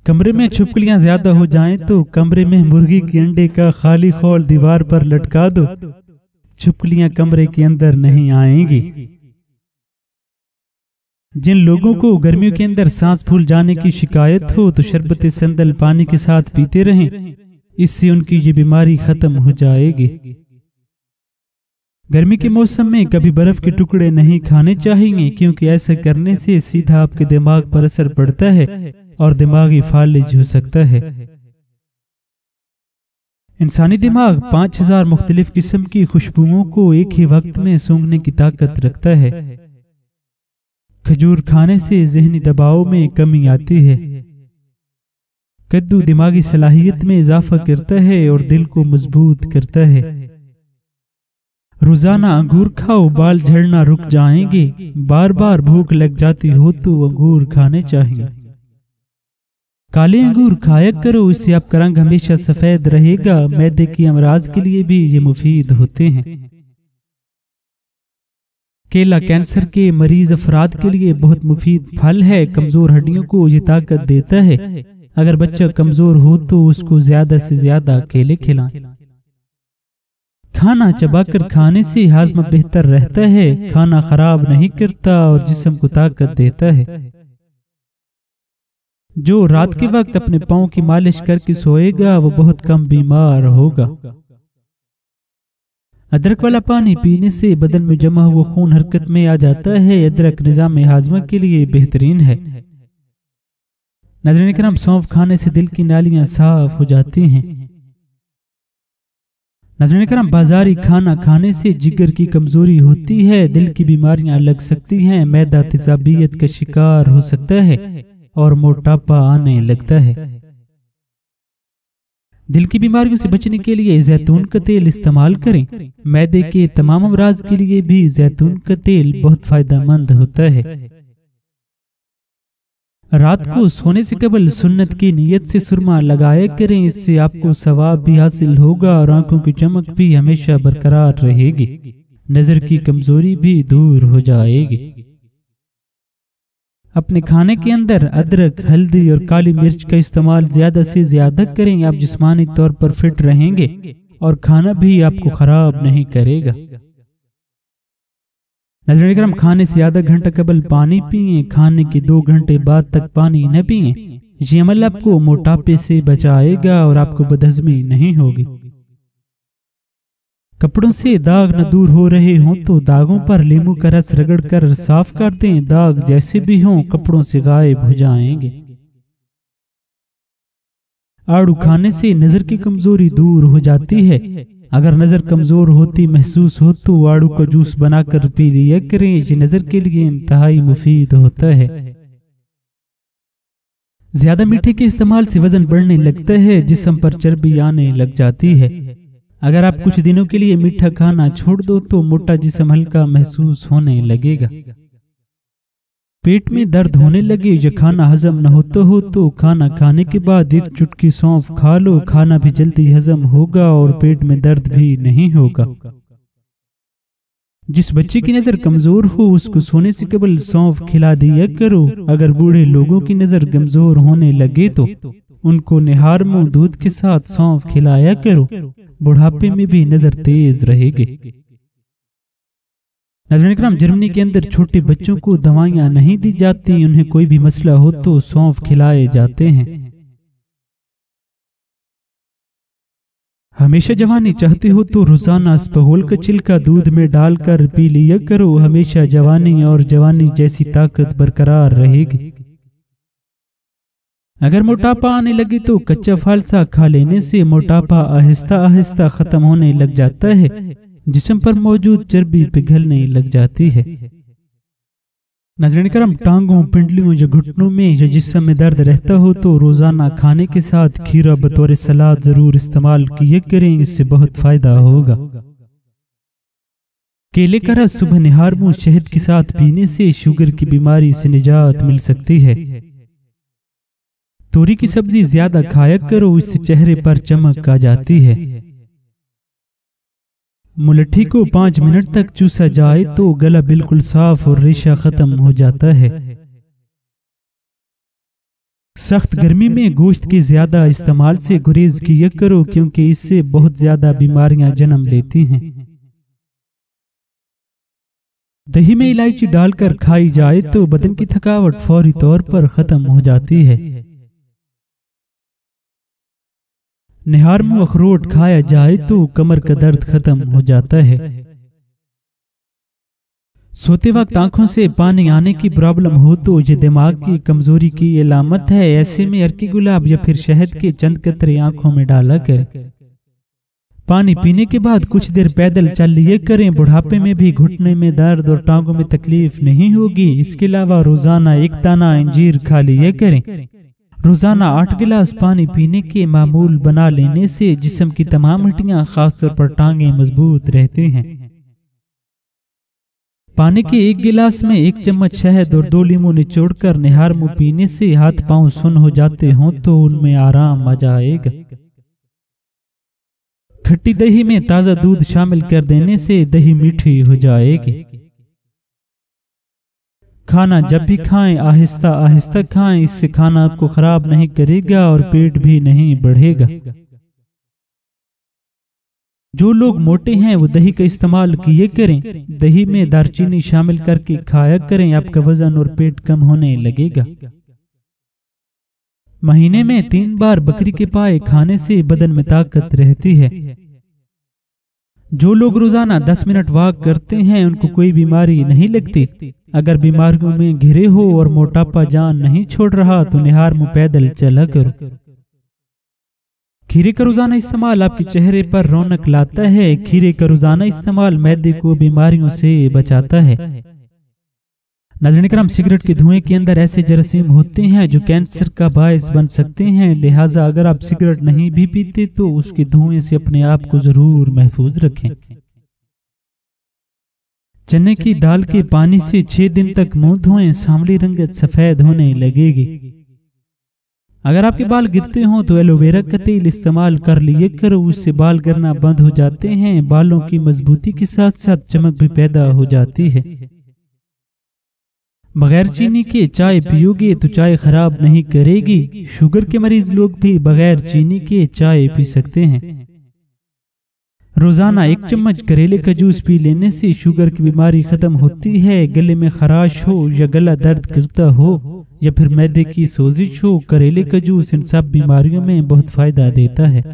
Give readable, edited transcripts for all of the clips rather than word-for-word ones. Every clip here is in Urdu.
کمرے میں چھپکلیاں زیادہ ہو جائیں تو کمرے میں مرغی کے انڈے کا خالی خول دیوار پر لٹکا دو، چھپکلیاں کمرے کے اندر نہیں آئیں گی۔ جن لوگوں کو گرمیوں کے اندر سانس پھول جانے کی شکایت ہو تو شربت سندل پانی کے ساتھ پیتے رہیں، اس سے ان کی یہ بیماری ختم ہو جائے گی۔ گرمی کے موسم میں کبھی برف کے ٹکڑے نہیں کھانے چاہیے، کیونکہ ایسا کرنے سے سیدھا آپ کے دماغ پر اثر پڑتا ہے اور دماغی فالج ہو سکتا ہے۔ انسانی دماغ 5000 مختلف قسم کی خوشبوؤں کو ایک ہی وقت میں سونگھنے کی طاقت رکھتا ہے۔ کھجور کھانے سے ذہنی دباؤ میں کمی آتی ہے۔ کدو دماغی صلاحیت میں اضافہ کرتا ہے اور دل کو مضبوط کرتا ہے۔ روزانہ انگور کھاؤ، بال جھڑنا رک جائیں گے۔ بار بار بھوک لگ جاتی ہو تو انگور کھانے چاہیے۔ کالے انگور کھایا کرو، اس سے آپ کا رنگ ہمیشہ سفید رہے گا۔ معدے کی امراض کے لیے بھی یہ مفید ہوتے ہیں۔ کیلا کینسر کے مریض افراد کے لیے بہت مفید پھل ہے، کمزور ہڈیوں کو یہ طاقت دیتا ہے۔ اگر بچہ کمزور ہو تو اس کو زیادہ سے زیادہ کیلے کھلائیں۔ کھانا چبا کر کھانے سے ہاضمہ بہتر رہتا ہے، کھانا خراب نہیں کرتا اور جسم کو طاقت دیتا ہے۔ جو رات کے وقت اپنے پاؤں کی مالش کر کے سوئے گا وہ بہت کم بیمار ہوگا۔ ادرک والا پانی پینے سے بدن میں جمع ہوا خون حرکت میں آ جاتا ہے۔ ادرک نظام ہاضمہ کے لیے بہترین ہے۔ ناظرین کرام، سونف کھانے سے دل کی نالیاں صاف ہو جاتی ہیں۔ ناظرین کرام، بازاری کھانا کھانے سے جگر کی کمزوری ہوتی ہے، دل کی بیماریاں لگ سکتی ہیں، معدہ تیزابیت کا شکار ہو سکتا ہے اور موٹاپا آنے لگتا ہے۔ دل کی بیماریوں سے بچنے کے لیے زیتون کا تیل استعمال کریں۔ معدے کے تمام امراض کے لیے بھی زیتون کا تیل بہت فائدہ مند ہوتا ہے۔ رات کو سونے سے قبل سنت کی نیت سے سرما لگایا کریں، اس سے آپ کو ثواب بھی حاصل ہوگا اور آنکھوں کی چمک بھی ہمیشہ برقرار رہے گی، نظر کی کمزوری بھی دور ہو جائے گی۔ اپنے کھانے کے اندر ادرک، ہلدی اور کالی مرچ کا استعمال زیادہ سے زیادہ کریں، آپ جسمانی طور پر فٹ رہیں گے اور کھانا بھی آپ کو خراب نہیں کرے گا۔ ناظرین کرام، کھانے سے آدھا گھنٹہ قبل پانی پئیں، کھانے کے 2 گھنٹے بعد تک پانی نہ پئیں۔ یہ عمل آپ کو موٹاپے سے بچائے گا اور آپ کو بدہضمی نہیں ہوگی۔ کپڑوں سے داغ نہ دور ہو رہے ہوں تو داغوں پر لیمو کا رس رگڑ کر صاف کر دیں، داغ جیسے بھی ہوں کپڑوں سے غائب ہو جائیں گے۔ آڑو کھانے سے نظر کی کمزوری دور ہو جاتی ہے۔ اگر نظر کمزور ہوتی محسوس ہو تو آڑو کا جوس بنا کر پی لیا کریں، یہ نظر کے لیے انتہائی مفید ہوتا ہے۔ زیادہ میٹھے کے استعمال سے وزن بڑھنے لگتا ہے، جسم پر چربی آنے لگ جاتی ہے۔ اگر آپ کچھ دنوں کے لیے میٹھا کھانا چھوڑ دو تو موٹا جسم ہلکا محسوس ہونے لگے گا۔ پیٹ میں درد ہونے لگے یا کھانا ہضم نہ ہوتا ہو تو کھانا کھانے کے بعد 1 چٹکی سونف کھا لو، کھانا بھی جلدی ہضم ہوگا اور پیٹ میں درد بھی نہیں ہوگا۔ جس بچے کی نظر کمزور ہو اس کو سونے سے قبل سونف کھلا دیا کرو۔ اگر بوڑھے لوگوں کی نظر کمزور ہونے لگے تو ان کو نہار منہ دودھ کے ساتھ سونف کھلایا کرو، بڑھاپے میں بھی نظر تیز رہے گی۔ ناظرین کرام، جرمنی کے اندر چھوٹے بچوں کو دوائیاں نہیں دی جاتی، انہیں کوئی بھی مسئلہ ہو تو سونف کھلائے جاتے ہیں۔ ہمیشہ جوانی چاہتے ہو تو روزانہ اسپغول کا چھلکا دودھ میں ڈال کر پی لیا کرو، ہمیشہ جوانی اور جوانی جیسی طاقت برقرار رہے گی۔ اگر موٹاپا آنے لگے تو کچا فالسا کھا لینے سے موٹاپا آہستہ آہستہ ختم ہونے لگ جاتا ہے، جسم پر موجود چربی پگھلنے لگ جاتی ہے۔ ناظرین کرام، ٹانگوں، پنڈلیوں یا گھٹنوں میں یا جسم میں درد رہتا ہو تو روزانہ کھانے کے ساتھ کھیرا بطور سلاد ضرور استعمال کیا کریں، اس سے بہت فائدہ ہوگا۔ کیلے کا رس صبح نہار منہ شہد کے ساتھ پینے سے شوگر کی بیماری سے نجات مل سکتی ہے۔ توری کی سبزی زیادہ کھایا کرو، اس سے چہرے پر چمک آ جاتی ہے۔ ملٹھی کو 5 منٹ تک چوسا جائے تو گلا بالکل صاف اور ریشہ ختم ہو جاتا ہے۔ सख्त गर्मी में गोश्त के ज्यादा इस्तेमाल से गुरेज किया करो क्योंकि इससे बहुत ज्यादा बीमारियां जन्म लेती हैं। दही में इलायची डालकर खाई जाए तो बदन की थकावट फौरी तौर पर खत्म हो जाती है। निहार मुंह अखरोट खाया जाए तो कमर का दर्द खत्म हो जाता है। सोते वक्त आंखों से पानी आने की प्रॉब्लम हो तो ये दिमाग की कमजोरी की अलामत है। ऐसे में अर्की गुलाब या फिर शहद के चंद कतरे आंखों में डाला करें। पानी पीने के बाद कुछ देर पैदल चल लिए करें। बुढ़ापे में भी घुटने में दर्द और टांगों में तकलीफ नहीं होगी। इसके अलावा रोजाना एक दाना अंजीर खा लिए करें। रोजाना 8 गिलास पानी पीने के मामूल बना लेने से जिस्म की तमाम हड्डियां खासतौर पर टांगें मजबूत रहते हैं। पानी के 1 गिलास में 1 चम्मच शहद और 2 लीमू निचोड़कर निहार मुंह पीने से हाथ पांव सुन्न हो जाते हों तो उनमें आराम आ जाएगा। खट्टी दही में ताजा दूध शामिल कर देने से दही मीठी हो जाएगी। खाना जब भी खाएं आहिस्ता आहिस्ता खाएं, इससे खाना आपको खराब नहीं करेगा और पेट भी नहीं बढ़ेगा। जो लोग मोटे हैं वो दही का इस्तेमाल किए करें। दही में दालचीनी शामिल करके खाया करें, आपका वजन और पेट कम होने लगेगा। महीने में 3 बार बकरी के पाए खाने से बदन में ताकत रहती है। जो लोग रोजाना 10 मिनट वॉक करते हैं उनको कोई बीमारी नहीं लगती। अगर बीमारियों में घिरे हो और मोटापा जान नहीं छोड़ रहा तो निहार मुंह पैदल चला करो। खीरे का रोजाना इस्तेमाल आपके चेहरे पर रौनक लाता है। खीरे का रोजाना इस्तेमाल मैदे को बीमारियों से बचाता है। नाज़रीन किराम, सिगरेट के धुएं के अंदर ऐसे जरासीम होते हैं जो कैंसर का बायस बन सकते हैं। लिहाजा अगर आप सिगरेट नहीं भी पीते तो उसके धुएं से अपने आप को जरूर महफूज रखें। चने की दाल के पानी से 6 दिन तक मुंह धोएं, सांवली रंगत सफेद होने लगेगी। अगर आपके बाल गिरते हों तो एलोवेरा का तेल इस्तेमाल कर लिए करो, उससे बाल गिरना बंद हो जाते हैं। बालों की मजबूती के साथ साथ चमक भी पैदा हो जाती है। बगैर चीनी के चाय पियोगे तो चाय खराब नहीं करेगी। शुगर के मरीज लोग भी बगैर चीनी के चाय पी सकते हैं। रोजाना 1 चम्मच करेले का जूस पी लेने से शुगर की बीमारी खत्म होती है। गले में खराश हो या गला दर्द करता हो या फिर मैदे की सोजिश हो, करेले का जूस इन सब बीमारियों में बहुत फायदा देता है।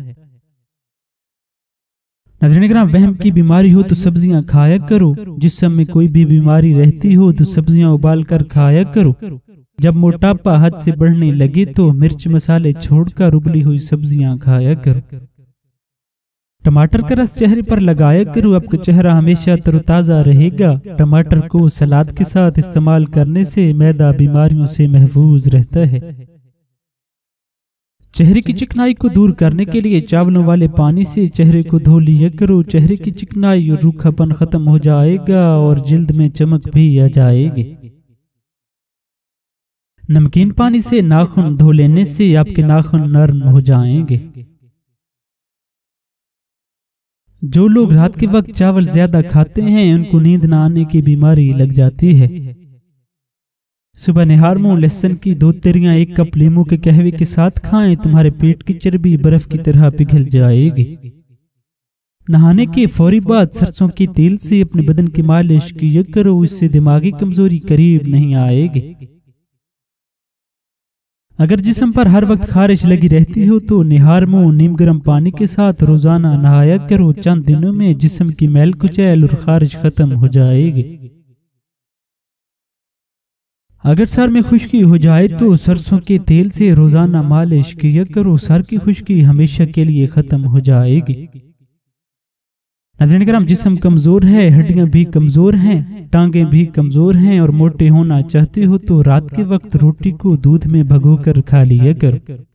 नाज़रीन किराम, वहम की बीमारी हो तो सब्जियां खाया करो। जिस्म में कोई भी बीमारी रहती हो तो सब्जियां उबाल कर खाया करो। जब मोटापा हद से बढ़ने लगे तो मिर्च मसाले छोड़कर उबली हुई सब्जियां खाया करो। टमाटर का रस चेहरे पर लगाया करो, आपका चेहरा हमेशा तरोताजा रहेगा। टमाटर को सलाद के साथ इस्तेमाल करने से मैदा बीमारियों से महफूज रहता है। चेहरे की चिकनाई को दूर करने के लिए चावलों वाले पानी से चेहरे को धो लिया करो। चेहरे की चिकनाई और रूखापन खत्म हो जाएगा और जिल्द में चमक भी आ जाएगी। नमकीन पानी से नाखून धो लेने से आपके नाखून नरम हो जाएंगे। जो लोग रात के वक्त चावल ज्यादा खाते हैं उनको नींद न आने की बीमारी लग जाती है। सुबह निहार मुंह लहसुन की 2 तिरियां 1 कप लीमू के कहवे के साथ खाएं, तुम्हारे पेट की चर्बी बर्फ की तरह पिघल जाएगी। नहाने के फौरी बाद सरसों के तेल से अपने बदन की मालिश किया करो, इससे दिमागी कमजोरी करीब नहीं आएगी। अगर जिस्म पर हर वक्त खारिश लगी रहती हो तो निहार मुंह नीम गर्म पानी के साथ रोजाना नहाया करो। चंद दिनों में जिस्म की मैल कुचैल और खारिश खत्म हो जाएगी। अगर सर में खुश्की हो जाए तो सरसों के तेल से रोजाना मालिश किया करो, सर की खुश्की हमेशा के लिए खत्म हो जाएगी। नाज़रीन किराम, जिस्म कमजोर है, हड्डियां भी कमजोर हैं, टांगे भी कमजोर हैं और मोटे होना चाहते हो तो रात के वक्त रोटी को दूध में भिगोकर खा लिया करो।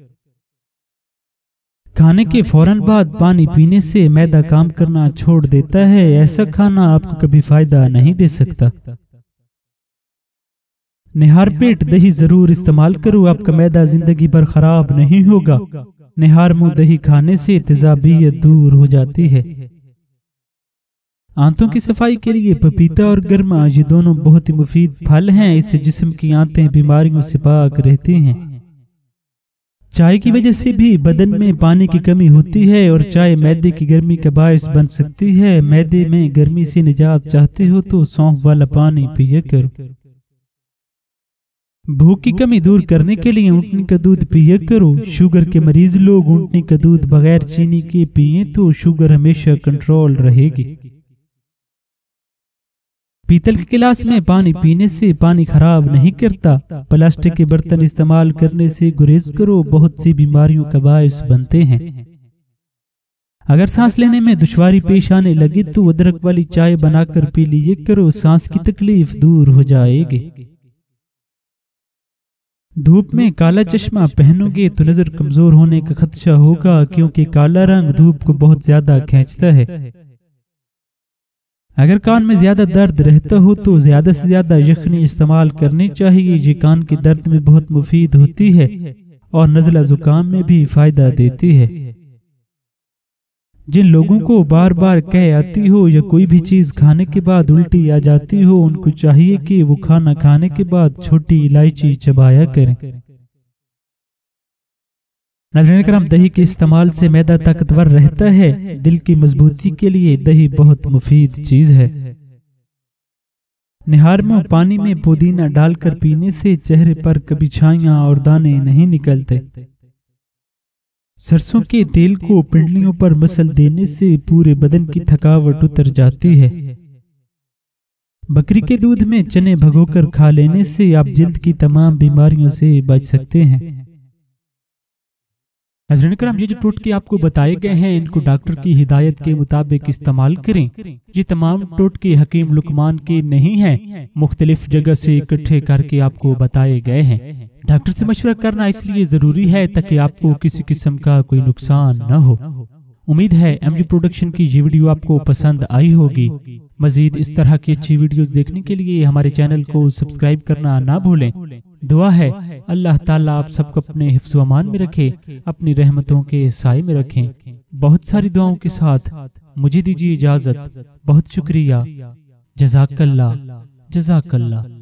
खाने के फौरन बाद पानी पीने से मैदा काम करना छोड़ देता है। ऐसा खाना आपको कभी फायदा नहीं दे सकता। निहार पेट दही जरूर इस्तेमाल करो, आपका मैदा जिंदगी भर खराब नहीं होगा। निहार मुंह दही खाने से तेजाबियत दूर हो जाती है। आंतों की सफाई के लिए पपीता और गर्मा ये दोनों बहुत ही मुफीद फल हैं। इससे जिस्म की आंतें बीमारियों से पाक रहती हैं। چائے کی وجہ سے بھی بدن میں پانی کی کمی ہوتی ہے اور چائے معدے کی گرمی کا باعث بن سکتی ہے۔ معدے میں گرمی سے نجات چاہتے ہو تو سونف والا پانی پیا کرو۔ بھوک کی کمی دور کرنے کے لیے اونٹنی کا دودھ پیا کرو۔ شوگر کے مریض لوگ اونٹنی کا دودھ بغیر چینی کے پیئیں تو شوگر ہمیشہ کنٹرول رہے گی۔ پیتل کے گلاس میں پانی پینے سے پانی خراب نہیں کرتا۔ پلاسٹک کے برتن استعمال کرنے سے گریز کرو، بہت سی بیماریوں کا باعث بنتے ہیں۔ اگر سانس لینے میں دشواری پیش آنے لگے تو ادرک والی چائے بنا کر پی لیے کرو، سانس کی تکلیف دور ہو جائے گی۔ دھوپ میں کالا چشمہ پہنو گے تو نظر کمزور ہونے کا خدشہ ہوگا، کیونکہ کالا رنگ دھوپ کو بہت زیادہ کھینچتا ہے۔ اگر کان میں زیادہ درد رہتا ہو تو زیادہ سے زیادہ یخنی استعمال کرنی چاہیے، یہ کان کے درد میں بہت مفید ہوتی ہے اور نزلہ زکام میں بھی فائدہ دیتی ہے۔ جن لوگوں کو بار بار قے آتی ہو یا کوئی بھی چیز کھانے کے بعد الٹی آ جاتی ہو، ان کو چاہیے کہ وہ کھانا کھانے کے بعد چھوٹی الائچی چبایا کریں۔ ناظرین کرام، دہی کے استعمال سے معدہ طاقتور رہتا ہے۔ دل کی مضبوطی کے لیے دہی بہت مفید چیز ہے۔ نہار میں پانی میں پودینہ ڈال کر پینے سے چہرے پر کبھی چھائیاں اور دانے نہیں نکلتے۔ سرسوں کے تیل کو پنڈلیوں پر مسل دینے سے پورے بدن کی تھکاوٹ اتر جاتی ہے۔ بکری کے دودھ میں چنے بھگو کر کھا لینے سے آپ جلد کی تمام بیماریوں سے بچ سکتے ہیں۔ حضرین کرام، یہ جو ٹوٹکے آپ کو بتائے گئے ہیں، ان کو ڈاکٹر کی ہدایت کے مطابق استعمال کریں۔ یہ تمام ٹوٹکے حکیم لقمان کے نہیں ہیں، مختلف جگہ سے اکٹھے کر کے آپ کو بتائے گئے ہیں۔ ڈاکٹر سے مشورہ کرنا اس لیے ضروری ہے تاکہ آپ کو کسی قسم کا کوئی نقصان نہ ہو۔ امید ہے ایم جی پروڈکشن کی یہ ویڈیو آپ کو پسند آئی ہوگی۔ مزید اس طرح کی اچھی ویڈیوز دیکھنے کے لیے ہمارے چینل کو سبسکرائب کرنا نہ بھولیں۔ دعا ہے اللہ تعالیٰ آپ سب کو اپنے حفظ و امان میں رکھے، اپنی رحمتوں کے سائے میں رکھیں۔ بہت ساری دعاؤں کے ساتھ مجھے دیجیے اجازت۔ بہت شکریہ۔ جزاک اللہ، جزاک اللہ۔